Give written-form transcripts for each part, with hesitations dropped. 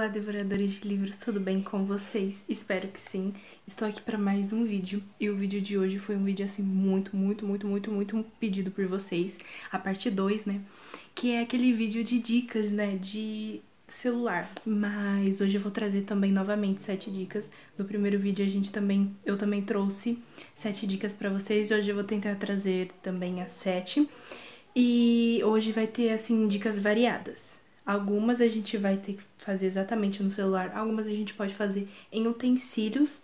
Olá, devoradores de livros, tudo bem com vocês? Espero que sim. Estou aqui para mais um vídeo e o vídeo de hoje foi um vídeo assim muito pedido por vocês, a parte 2, né? Que é aquele vídeo de dicas, né, de celular. Mas hoje eu vou trazer também novamente 7 dicas. No primeiro vídeo eu também trouxe 7 dicas para vocês e hoje eu vou tentar trazer também as 7. E hoje vai ter assim dicas variadas. Algumas a gente vai ter que fazer exatamente no celular, algumas a gente pode fazer em utensílios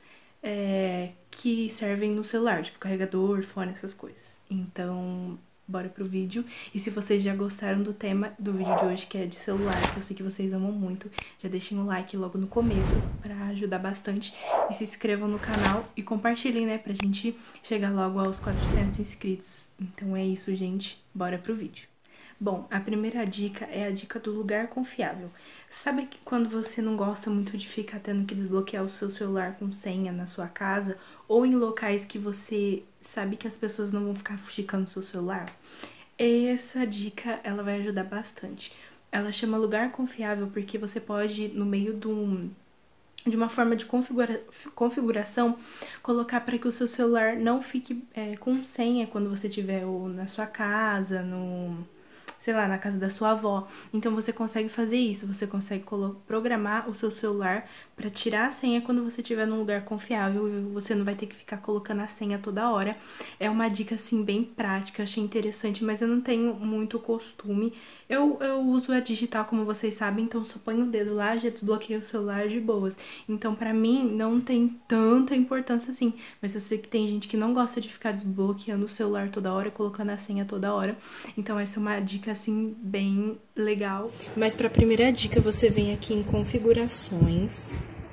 que servem no celular, tipo carregador, fone, essas coisas. Então, bora pro vídeo. E se vocês já gostaram do tema do vídeo de hoje, que é de celular, que eu sei que vocês amam muito, já deixem o like logo no começo pra ajudar bastante. E se inscrevam no canal e compartilhem, né, pra gente chegar logo aos 400 inscritos. Então é isso, gente. Bora pro vídeo. Bom, a primeira dica é a dica do lugar confiável. Sabe que quando você não gosta muito de ficar tendo que desbloquear o seu celular com senha na sua casa ou em locais que você sabe que as pessoas não vão ficar fuxicando o seu celular? Essa dica, ela vai ajudar bastante. Ela chama lugar confiável porque você pode, no meio de uma forma de configuração, colocar para que o seu celular não fique com senha quando você estiver na sua casa, sei lá, na casa da sua avó. Então você consegue fazer isso, você consegue programar o seu celular para tirar a senha quando você estiver num lugar confiável e você não vai ter que ficar colocando a senha toda hora. É uma dica assim bem prática, achei interessante, mas eu não tenho muito costume. Eu uso a digital, como vocês sabem, então só ponho o dedo lá, já desbloqueio o celular de boas. Então pra mim não tem tanta importância assim, mas eu sei que tem gente que não gosta de ficar desbloqueando o celular toda hora, colocando a senha toda hora. Então essa é uma dica assim bem legal. Mas para a primeira dica você vem aqui em configurações.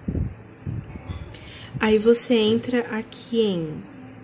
Aí você entra aqui em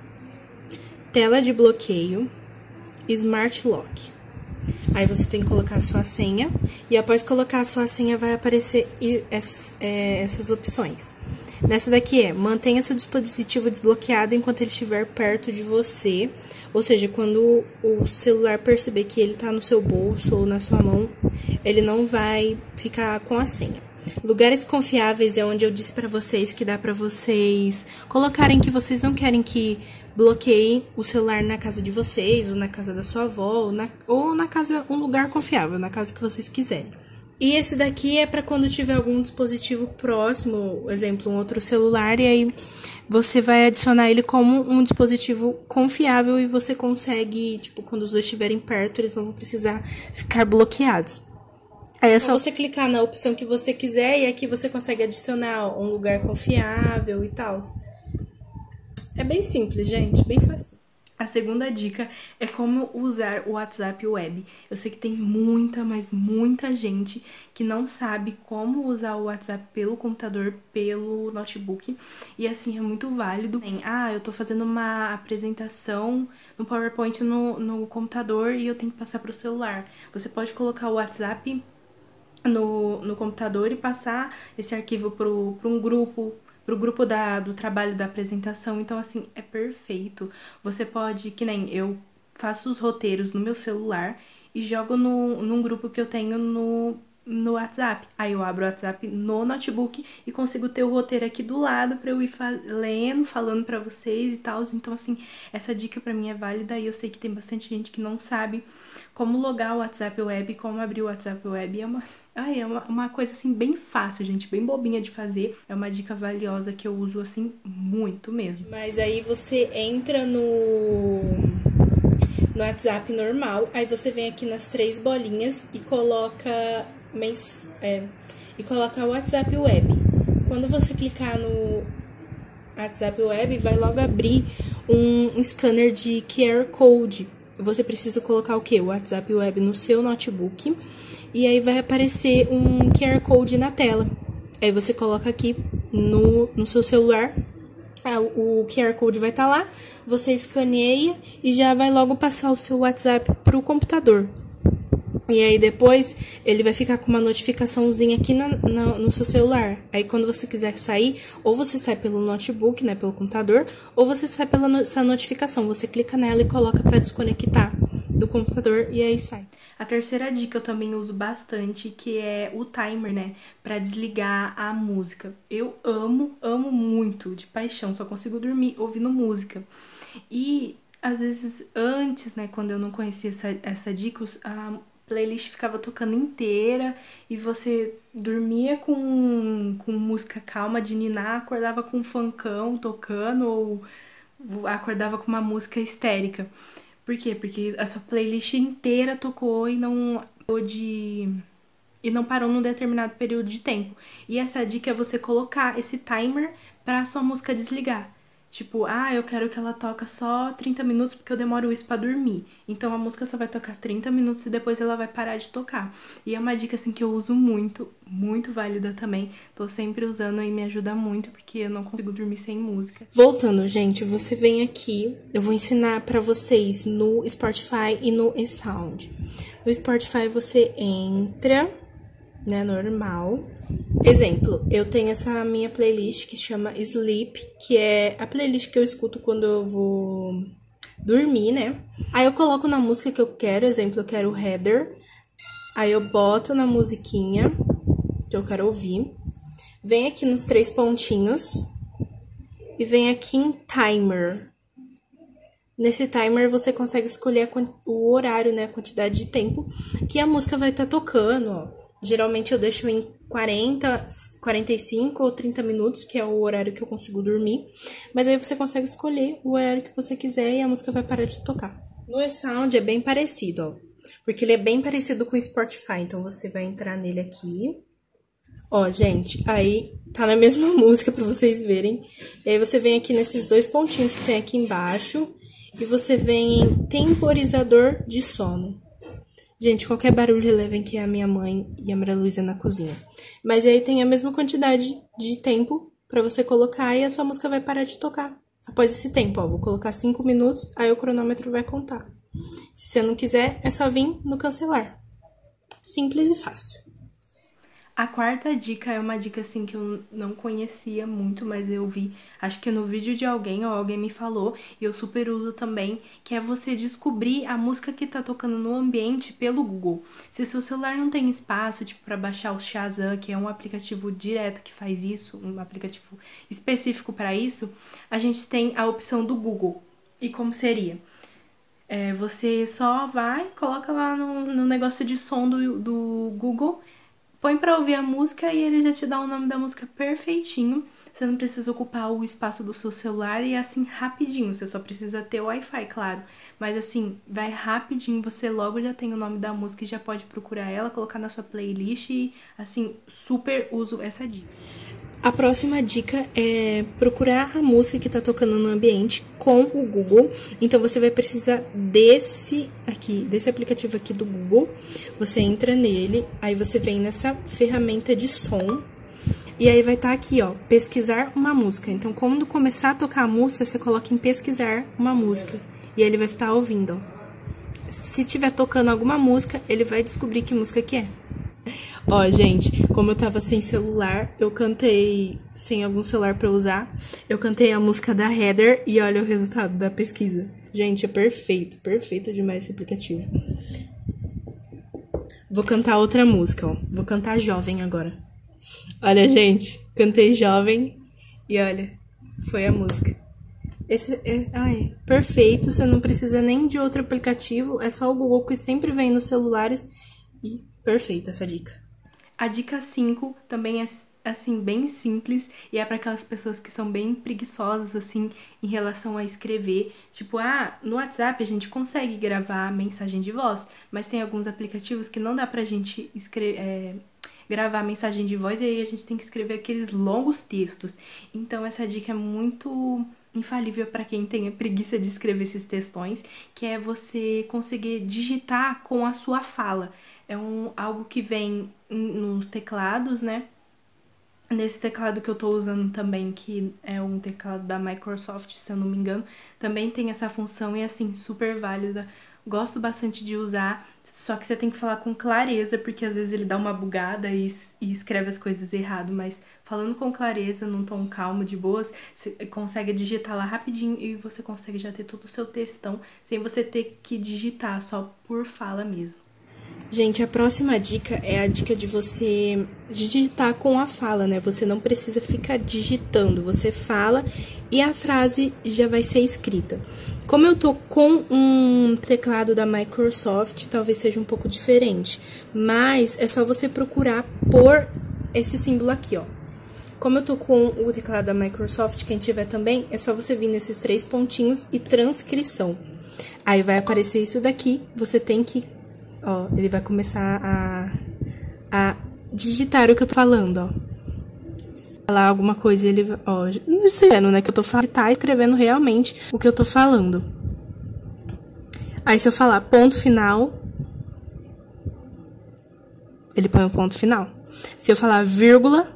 tela de bloqueio, Smart Lock. Aí você tem que colocar a sua senha e após colocar a sua senha vai aparecer essas opções. Nessa daqui mantenha seu dispositivo desbloqueado enquanto ele estiver perto de você. Ou seja, quando o celular perceber que ele tá no seu bolso ou na sua mão, ele não vai ficar com a senha. Lugares confiáveis é onde eu disse pra vocês que dá pra vocês colocarem que vocês não querem que bloqueiem o celular na casa de vocês, ou na casa da sua avó, ou na casa, um lugar confiável, na casa que vocês quiserem. E esse daqui é para quando tiver algum dispositivo próximo, exemplo, um outro celular, e aí você vai adicionar ele como um dispositivo confiável e você consegue, tipo, quando os dois estiverem perto, eles não vão precisar ficar bloqueados. Aí é só você clicar na opção que você quiser e aqui você consegue adicionar um lugar confiável e tal. É bem simples, gente, bem fácil. A segunda dica é como usar o WhatsApp Web. Eu sei que tem mas muita gente que não sabe como usar o WhatsApp pelo computador, pelo notebook. E assim, é muito válido. Eu tô fazendo uma apresentação no PowerPoint no computador e eu tenho que passar pro celular. Você pode colocar o WhatsApp no computador e passar esse arquivo pro grupo do trabalho da apresentação. Então, assim, é perfeito. Você pode, que nem eu faço os roteiros no meu celular e jogo num grupo que eu tenho no WhatsApp. Aí eu abro o WhatsApp no notebook e consigo ter o roteiro aqui do lado pra eu ir lendo, falando pra vocês e tal. Então, assim, essa dica pra mim é válida e eu sei que tem bastante gente que não sabe como logar o WhatsApp Web, como abrir o WhatsApp Web. É uma coisa, assim, bem fácil, gente, bem bobinha de fazer. É uma dica valiosa que eu uso, assim, muito mesmo. Mas aí você entra no WhatsApp normal, aí você vem aqui nas 3 bolinhas e coloca o WhatsApp Web. Quando você clicar no WhatsApp Web, vai logo abrir um scanner de QR Code. Você precisa colocar o quê? O WhatsApp Web no seu notebook e aí vai aparecer um QR Code na tela. Aí você coloca aqui no seu celular, o QR Code vai estar lá, você escaneia e já vai logo passar o seu WhatsApp para o computador. E aí depois ele vai ficar com uma notificaçãozinha aqui no seu celular. Aí quando você quiser sair, ou você sai pelo notebook, né, pelo computador, ou você sai pela essa notificação. Você clica nela e coloca para desconectar. do computador e aí sai. A terceira dica eu também uso bastante, que é o timer, né? Pra desligar a música. Eu amo muito, de paixão, só consigo dormir ouvindo música. E às vezes antes, né, quando eu não conhecia essa dica, a playlist ficava tocando inteira e você dormia com música calma de ninar, acordava com um funkão tocando ou acordava com uma música histérica. Por quê? Porque a sua playlist inteira tocou e não parou num determinado período de tempo. E essa dica é você colocar esse timer pra sua música desligar. Tipo, eu quero que ela toque só 30 minutos porque eu demoro isso pra dormir. Então a música só vai tocar 30 minutos e depois ela vai parar de tocar. E é uma dica assim que eu uso muito, muito válida também. Tô sempre usando e me ajuda muito porque eu não consigo dormir sem música. Voltando, gente, você vem aqui, eu vou ensinar pra vocês no Spotify e no eSound. No Spotify você entra, né, normal. Exemplo, eu tenho essa minha playlist que chama Sleep, que é a playlist que eu escuto quando eu vou dormir, né? Aí eu coloco na música que eu quero, exemplo, eu quero Heather. Aí eu boto na musiquinha que eu quero ouvir. Vem aqui nos 3 pontinhos e vem aqui em Timer. Nesse timer você consegue escolher o horário, né, a quantidade de tempo que a música vai estar tocando, ó. Geralmente eu deixo em 40, 45 ou 30 minutos, que é o horário que eu consigo dormir. Mas aí você consegue escolher o horário que você quiser e a música vai parar de tocar. No eSound é bem parecido, ó. Porque ele é bem parecido com o Spotify. Então você vai entrar nele aqui. Ó, gente, aí tá na mesma música pra vocês verem. E aí você vem aqui nesses 2 pontinhos que tem aqui embaixo. E você vem em temporizador de sono. Gente, qualquer barulho relevem que é a minha mãe e a Maria Luísa na cozinha. Mas aí tem a mesma quantidade de tempo pra você colocar e a sua música vai parar de tocar. Após esse tempo, ó, vou colocar 5 minutos, aí o cronômetro vai contar. Se você não quiser, é só vir no cancelar. Simples e fácil. A quarta dica é uma dica assim que eu não conhecia muito, mas eu vi, acho que no vídeo de alguém ou alguém me falou, e eu super uso também, que é você descobrir a música que tá tocando no ambiente pelo Google. Se seu celular não tem espaço, tipo, para baixar o Shazam, que é um aplicativo direto que faz isso, um aplicativo específico para isso, a gente tem a opção do Google. E como seria? Você só vai, coloca lá no negócio de som do Google, põe pra ouvir a música e ele já te dá o nome da música perfeitinho. Você não precisa ocupar o espaço do seu celular e é assim rapidinho. Você só precisa ter o Wi-Fi, claro. Mas assim, vai rapidinho, você logo já tem o nome da música e já pode procurar ela, colocar na sua playlist e assim, super uso essa dica. A próxima dica é procurar a música que tá tocando no ambiente com o Google. Então, você vai precisar desse aplicativo aqui do Google. Você entra nele, aí você vem nessa ferramenta de som. E aí vai estar aqui, ó, pesquisar uma música. Então, quando começar a tocar a música, você coloca em pesquisar uma música. E aí ele vai estar ouvindo, ó. Se tiver tocando alguma música, ele vai descobrir que música que é. Ó, gente, como eu tava sem celular, eu cantei sem algum celular pra usar. Eu cantei a música da Heather e olha o resultado da pesquisa. Gente, é perfeito, perfeito demais esse aplicativo. Vou cantar outra música, ó. Vou cantar Jovem agora. Olha, gente, cantei Jovem e olha, foi a música. Esse é perfeito, você não precisa nem de outro aplicativo, é só o Google que sempre vem nos celulares e perfeita essa dica. A dica 5 também é, assim, bem simples e é para aquelas pessoas que são bem preguiçosas, assim, em relação a escrever. Tipo, no WhatsApp a gente consegue gravar mensagem de voz, mas tem alguns aplicativos que não dá pra gente gravar mensagem de voz e aí a gente tem que escrever aqueles longos textos. Então, essa dica é muito infalível para quem tem preguiça de escrever esses textões, que é você conseguir digitar com a sua fala. É algo que vem nos teclados, né? Nesse teclado que eu tô usando também, que é um teclado da Microsoft, se eu não me engano, também tem essa função e, assim, super válida. gosto bastante de usar, só que você tem que falar com clareza, porque às vezes ele dá uma bugada e escreve as coisas errado, mas falando com clareza, num tom calmo, de boas, você consegue digitar lá rapidinho e você consegue já ter todo o seu textão, sem você ter que digitar, só por fala mesmo. Gente, a próxima dica é a dica de você digitar com a fala, né? Você não precisa ficar digitando, você fala e a frase já vai ser escrita. Como eu tô com um teclado da Microsoft, talvez seja um pouco diferente, mas é só você procurar por esse símbolo aqui, ó. Como eu tô com o teclado da Microsoft, quem tiver também, é só você vir nesses 3 pontinhos e transcrição. Aí vai aparecer isso daqui, você tem que... Ó, ele vai começar a digitar o que eu tô falando, ó. Falar alguma coisa, ele... Ó, não sei, né, que eu tô falando, ele tá escrevendo realmente o que eu tô falando. Aí, se eu falar ponto final, ele põe um ponto final. Se eu falar vírgula,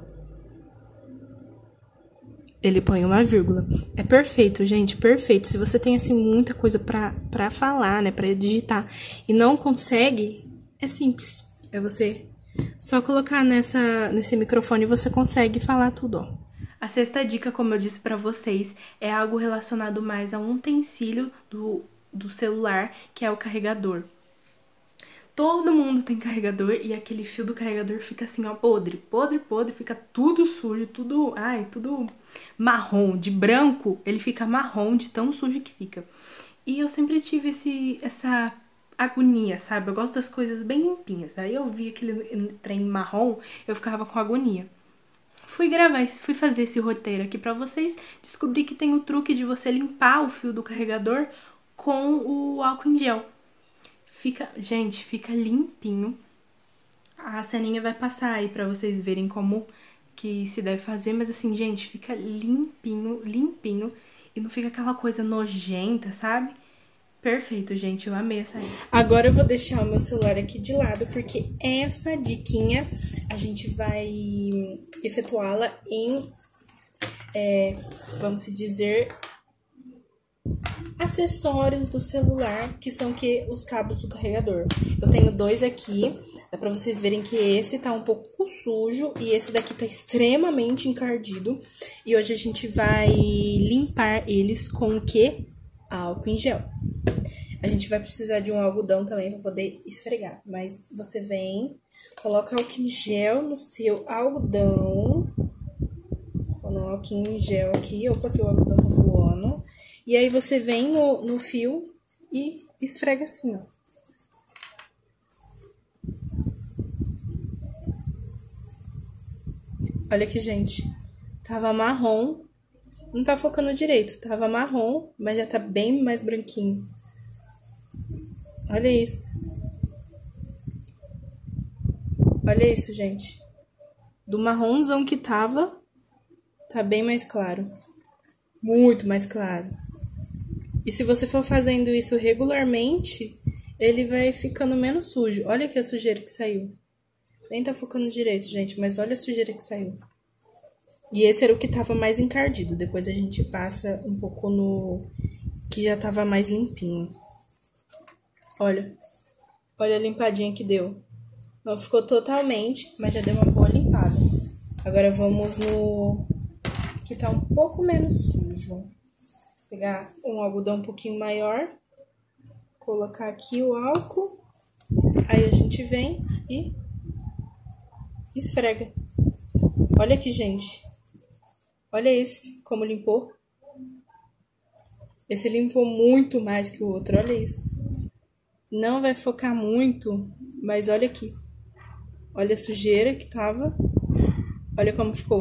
ele põe uma vírgula. É perfeito, gente, perfeito. Se você tem, assim, muita coisa pra falar, né, pra digitar e não consegue, é simples. É você só colocar nesse microfone e você consegue falar tudo, ó. A sexta dica, como eu disse pra vocês, é algo relacionado mais a um utensílio do celular, que é o carregador. Todo mundo tem carregador e aquele fio do carregador fica assim, ó, podre, fica tudo sujo, tudo marrom. De branco, ele fica marrom de tão sujo que fica. E eu sempre tive essa agonia, sabe? Eu gosto das coisas bem limpinhas. Aí eu vi aquele trem marrom, eu ficava com agonia. Fui fazer esse roteiro aqui pra vocês, descobri que tem o truque de você limpar o fio do carregador com o álcool em gel. Gente, fica limpinho. A ceninha vai passar aí pra vocês verem como que se deve fazer, mas assim, gente, fica limpinho e não fica aquela coisa nojenta, sabe? Perfeito, gente, eu amei essa aí. Agora eu vou deixar o meu celular aqui de lado, porque essa diquinha a gente vai efetuá-la em, vamos dizer, acessórios do celular, que são os cabos do carregador. Eu tenho 2 aqui, dá pra vocês verem que esse tá um pouco sujo e esse daqui tá extremamente encardido. E hoje a gente vai limpar eles com o quê? Álcool em gel. A gente vai precisar de um algodão também pra poder esfregar, mas você vem, coloca álcool em gel no seu algodão. Põe um álcool em gel aqui, opa, que o algodão tá voando. E aí você vem no fio e esfrega assim, ó. Olha aqui, gente. Tava marrom. Não tá focando direito. Tava marrom, mas já tá bem mais branquinho. Olha isso. Olha isso, gente. Do marronzão que tava, tá bem mais claro. Muito mais claro. E se você for fazendo isso regularmente, ele vai ficando menos sujo. Olha aqui a sujeira que saiu. Nem tá focando direito, gente, mas olha a sujeira que saiu. E esse era o que tava mais encardido. Depois a gente passa um pouco no que já tava mais limpinho. Olha. Olha a limpadinha que deu. Não ficou totalmente, mas já deu uma boa limpada. Agora vamos no que tá um pouco menos sujo. Pegar um algodão um pouquinho maior, colocar aqui o álcool, aí a gente vem e esfrega. Olha aqui, gente. Olha esse, como limpou. Esse limpou muito mais que o outro, olha isso. Não vai focar muito, mas olha aqui. Olha a sujeira que tava. Olha como ficou.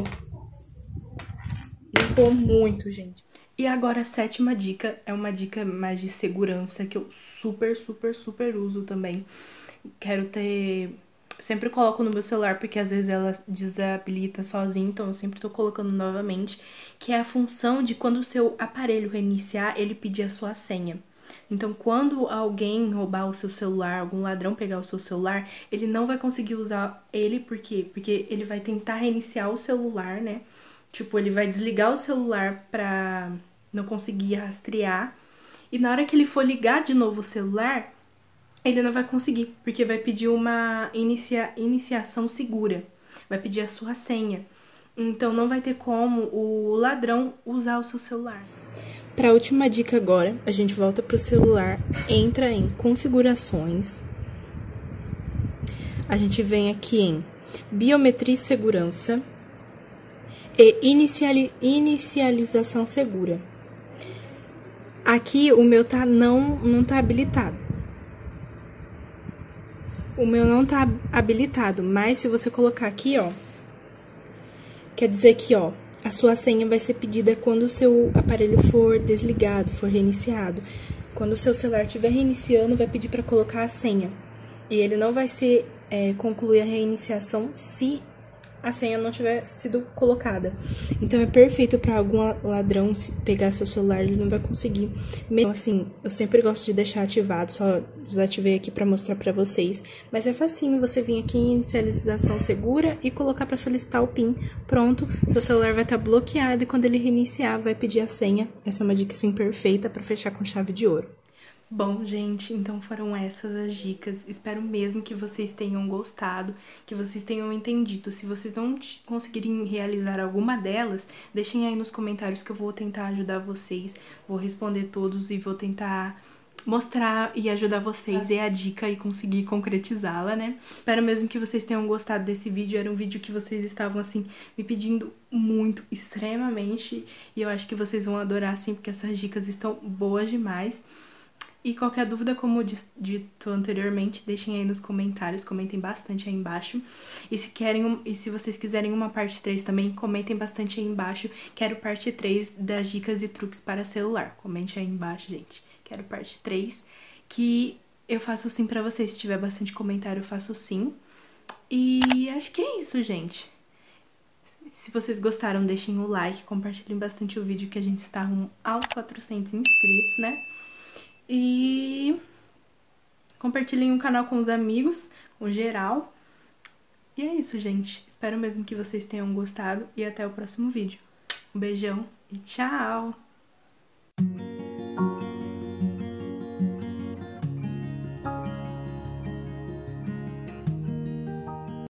Limpou muito, gente. E agora a 7ª dica é uma dica mais de segurança que eu super uso também. Quero ter... Sempre coloco no meu celular porque às vezes ela desabilita sozinha, então eu sempre tô colocando novamente, que é a função de quando o seu aparelho reiniciar, ele pedir a sua senha. Então, quando alguém roubar o seu celular, algum ladrão pegar o seu celular, ele não vai conseguir usar ele, por quê? Porque ele vai tentar reiniciar o celular, né? Tipo, ele vai desligar o celular pra não conseguir rastrear. E na hora que ele for ligar de novo o celular, ele não vai conseguir, porque vai pedir uma iniciação segura, vai pedir a sua senha. Então, não vai ter como o ladrão usar o seu celular. Para a última dica agora, a gente volta para o celular, entra em configurações. A gente vem aqui em biometria e segurança e inicialização segura. Aqui o meu não tá habilitado. O meu não tá habilitado, mas se você colocar aqui, ó, quer dizer que, ó, a sua senha vai ser pedida quando o seu aparelho for desligado, for reiniciado. Quando o seu celular estiver reiniciando, vai pedir para colocar a senha. E ele não vai concluir a reiniciação se a senha não tiver sido colocada. Então, é perfeito para algum ladrão pegar seu celular, ele não vai conseguir. Então, assim, eu sempre gosto de deixar ativado, só desativei aqui para mostrar para vocês. Mas é facinho, você vir aqui em inicialização segura e colocar para solicitar o PIN. Pronto, seu celular vai estar bloqueado e quando ele reiniciar, vai pedir a senha. Essa é uma dica, assim, perfeita para fechar com chave de ouro. Bom, gente, então foram essas as dicas. Espero mesmo que vocês tenham gostado, que vocês tenham entendido. Se vocês não conseguirem realizar alguma delas, deixem aí nos comentários que eu vou tentar ajudar vocês. Vou responder todos e vou tentar mostrar e ajudar vocês a dica e conseguir concretizá-la, né? Espero mesmo que vocês tenham gostado desse vídeo. Era um vídeo que vocês estavam, assim, me pedindo muito, extremamente. E eu acho que vocês vão adorar, assim, porque essas dicas estão boas demais. E qualquer dúvida, como dito anteriormente, deixem aí nos comentários, comentem bastante aí embaixo. E se vocês quiserem uma parte 3 também, comentem bastante aí embaixo. Quero parte 3 das dicas e truques para celular. Comente aí embaixo, gente. Quero parte 3, que eu faço sim pra vocês. Se tiver bastante comentário, eu faço sim. E acho que é isso, gente. Se vocês gostaram, deixem o like, compartilhem bastante o vídeo, que a gente está rumo aos 400 inscritos, né? E compartilhem o canal com os amigos, com geral. E é isso, gente. Espero mesmo que vocês tenham gostado e até o próximo vídeo. Um beijão e tchau!